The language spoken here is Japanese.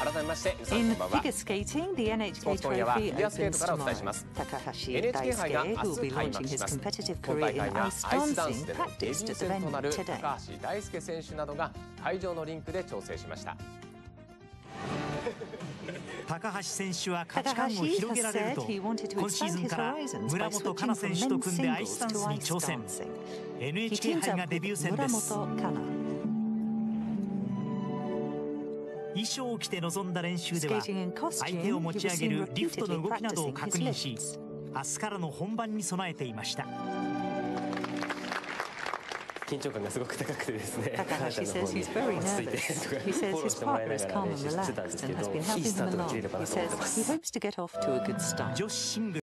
改めまして皆さん In こんばんは。 figure skating, the ス NHK ポーツ今夜はフィ Trophy ギュアスケート opens からお伝えし tomorrow. ます。 Takahashi NHK 杯が Daisuke, 明 who will 日 be 開 launching 幕し his ます。 competitive 今大 career 会 in がアイ ice スダン dancing, スでのデビュ practiced ー at the 戦とな venue る today. 高橋大輔選手などが会場のリンクで調整しました。 高橋選手は価値観を広げられると今シーズンから村元哉中選手と組んでアイスダンスに挑戦。 NHK 杯がデビュー戦です。衣装を着て臨んだ練習では相手を持ち上げるリフトの動きなどを確認し、明日からの本番に備えていました。 緊張感がすごく高くてですね、 Takahashi says he's very nervous. He says his partner is calm and relaxed and has been helping him along. He says he hopes to get off to a good start. 女子シングル